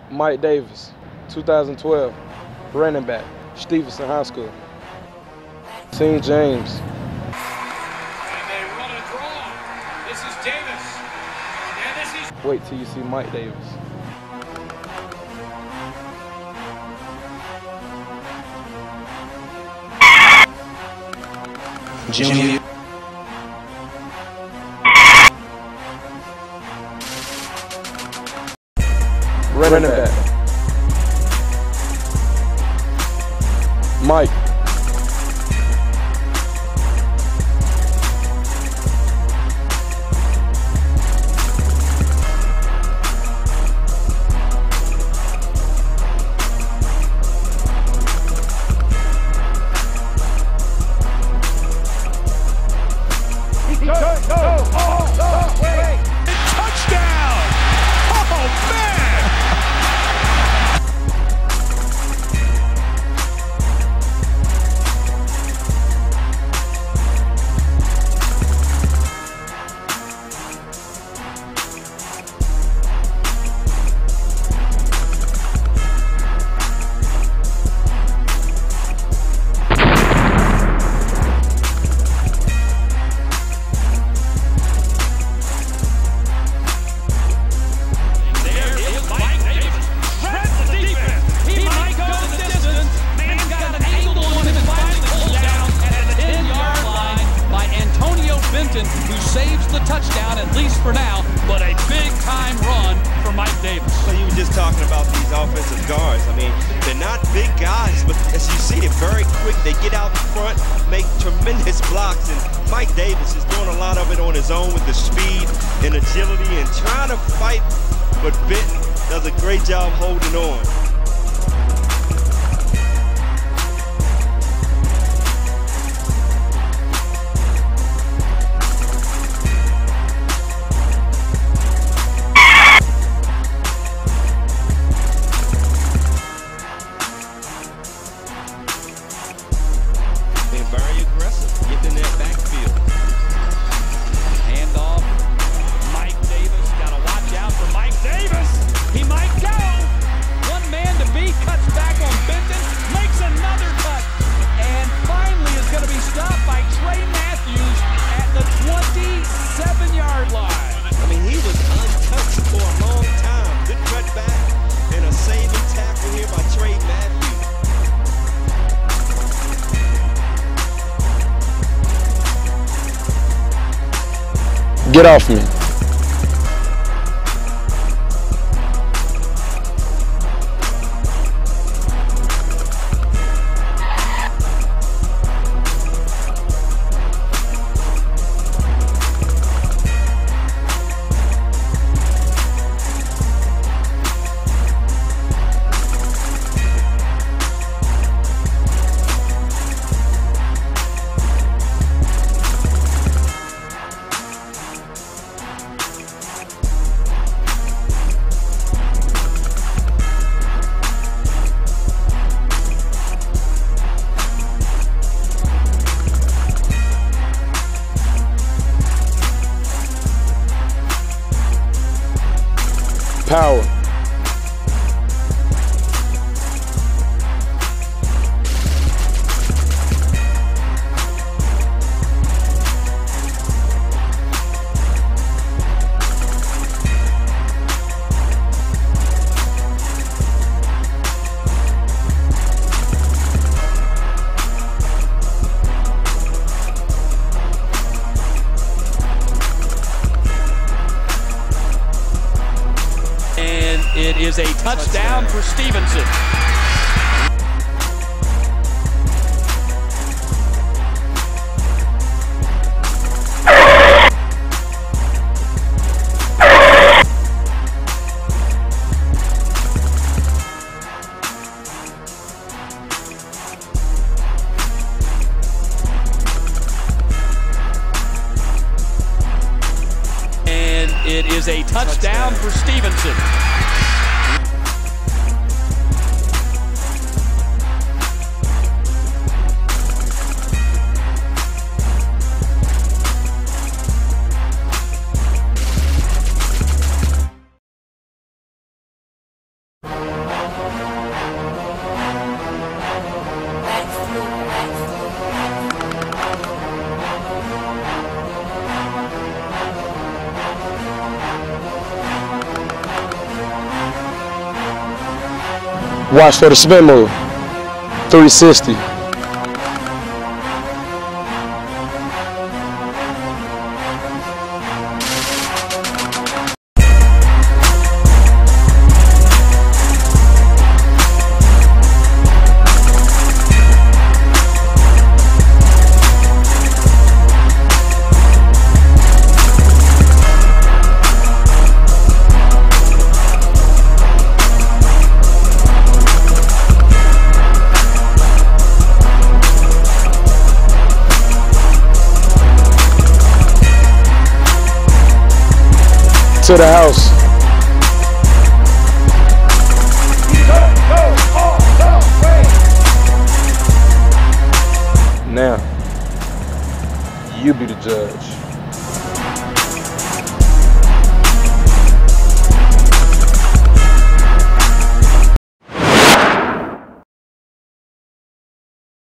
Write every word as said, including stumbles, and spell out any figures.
Mike Davis, two thousand twelve, running back, Stevenson High School. Saint James. And they run a draw. This is Davis. And this is... Wait till you see Mike Davis. Junior. Running back. Mike. Go, go, oh, oh, wait. Touchdown! Oh, man! Who saves the touchdown, at least for now, but a big-time run for Mike Davis. Well, you were just talking about these offensive guards. I mean, they're not big guys, but as you see, they're very quick. They get out in front, make tremendous blocks, and Mike Davis is doing a lot of it on his own with the speed and agility and trying to fight, but Benton does a great job holding on. Very aggressive, getting in that backfield. Handoff. Mike Davis. Got to watch out for Mike Davis. He might go. One man to beat. Cuts back on Benton. Makes another cut. And finally is going to be stopped by Trey Matthews at the twenty-seven yard line. I mean, he was untouched for a long time. Good cut back and a saving tackle here by Trey Matthews. Get off me. Power. It is a touchdown for Stevenson. And it is a touchdown for Stevenson. Watch for the spin move. three sixty. To the house. Now, you be the judge.